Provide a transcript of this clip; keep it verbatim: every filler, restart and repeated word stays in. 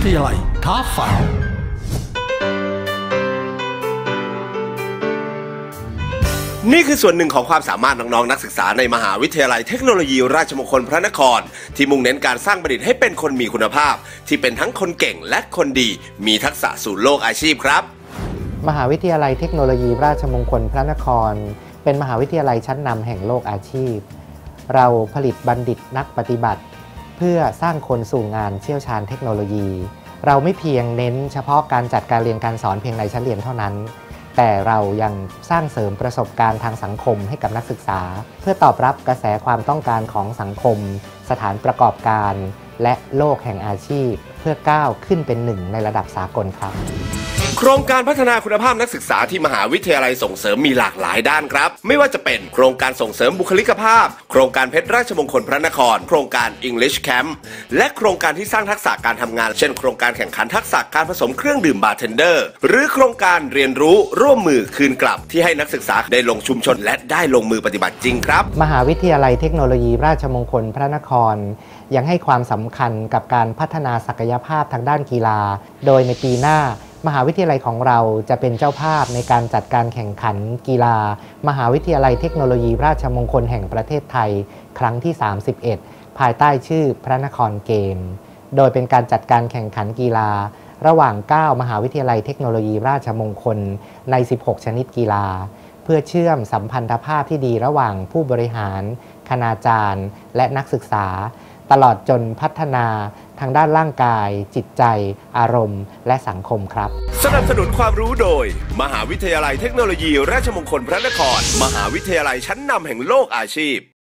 ทยาลัยท้าฝันนี่คือส่วนหนึ่งของความสามารถน้องๆนักศึกษาในมหาวิทยาลัยเทคโนโลยีราชมงคลพระนครที่มุ่งเน้นการสร้างบัณฑิตให้เป็นคนมีคุณภาพที่เป็นทั้งคนเก่งและคนดีมีทักษะสู่โลกอาชีพครับมหาวิทยาลัยเทคโนโลยีราชมงคลพระนครเป็นมหาวิทยาลัยชั้นนำแห่งโลกอาชีพเราผลิตบัณฑิตนักปฏิบัติเพื่อสร้างคนสู่งานเชี่ยวชาญเทคโนโลยีเราไม่เพียงเน้นเฉพาะการจัดการเรียนการสอนเพียงในชั้นเรียนเท่านั้นแต่เรายังสร้างเสริมประสบการณ์ทางสังคมให้กับนักศึกษาเพื่อตอบรับกระแสความต้องการของสังคมสถานประกอบการและโลกแห่งอาชีพเพื่อก้าวขึ้นเป็นหนึ่งในระดับสากลครับโครงการพัฒนาคุณภาพนักศึกษาที่มหาวิทยาลัยส่งเสริมมีหลากหลายด้านครับไม่ว่าจะเป็นโครงการส่งเสริมบุคลิกภาพโครงการเพชรราชมงคลพระนครโครงการ English Camp และโครงการที่สร้างทักษะการทำงานเช่นโครงการแข่งขันทักษะการผสมเครื่องดื่มบาร์เทนเดอร์หรือโครงการเรียนรู้ร่วมมือคืนกลับที่ให้นักศึกษาได้ลงชุมชนและได้ลงมือปฏิบัติจริงครับมหาวิทยาลัยเทคโนโลยีราชมงคลพระนครยังให้ความสำคัญกับการพัฒนาศักยภาพทางด้านกีฬาโดยในปีหน้ามหาวิทยาลัยของเราจะเป็นเจ้าภาพในการจัดการแข่งขันกีฬามหาวิทยาลัยเทคโนโลยีราชมงคลแห่งประเทศไทยครั้งที่สามสิบเอ็ดภายใต้ชื่อพระนครเกมโดยเป็นการจัดการแข่งขันกีฬาระหว่างเก้ามหาวิทยาลัยเทคโนโลยีราชมงคลในสิบหกชนิดกีฬาเพื่อเชื่อมสัมพันธภาพที่ดีระหว่างผู้บริหารคณาจารย์และนักศึกษาตลอดจนพัฒนาทางด้านร่างกายจิตใจอารมณ์และสังคมครับสนับสนุนความรู้โดยมหาวิทยาลัยเทคโนโลยีราชมงคลพระนครมหาวิทยาลัยชั้นนำแห่งโลกอาชีพ